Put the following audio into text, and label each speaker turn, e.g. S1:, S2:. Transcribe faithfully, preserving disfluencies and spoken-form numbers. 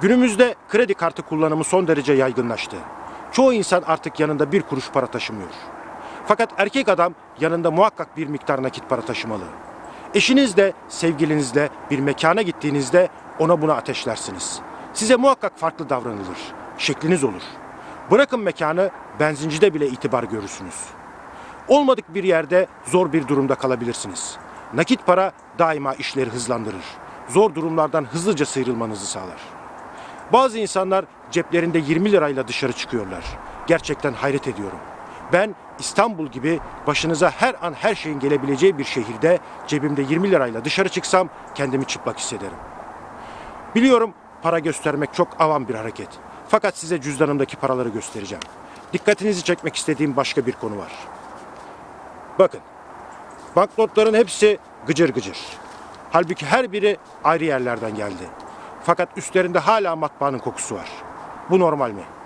S1: Günümüzde kredi kartı kullanımı son derece yaygınlaştı. Çoğu insan artık yanında bir kuruş para taşımıyor. Fakat erkek adam yanında muhakkak bir miktar nakit para taşımalı. Eşinizle, sevgilinizle bir mekana gittiğinizde ona buna ateşlersiniz. Size muhakkak farklı davranılır. Şekliniz olur. Bırakın mekanı, benzincide bile itibar görürsünüz. Olmadık bir yerde zor bir durumda kalabilirsiniz. Nakit para daima işleri hızlandırır. Zor durumlardan hızlıca sıyrılmanızı sağlar. Bazı insanlar ceplerinde yirmi lirayla dışarı çıkıyorlar. Gerçekten hayret ediyorum. Ben İstanbul gibi başınıza her an her şeyin gelebileceği bir şehirde cebimde yirmi lirayla dışarı çıksam kendimi çıplak hissederim. Biliyorum para göstermek çok avam bir hareket. Fakat size cüzdanımdaki paraları göstereceğim. Dikkatinizi çekmek istediğim başka bir konu var. Bakın, banknotların hepsi gıcır gıcır. Halbuki her biri ayrı yerlerden geldi. Fakat üstlerinde hala matbaanın kokusu var. Bu normal mi?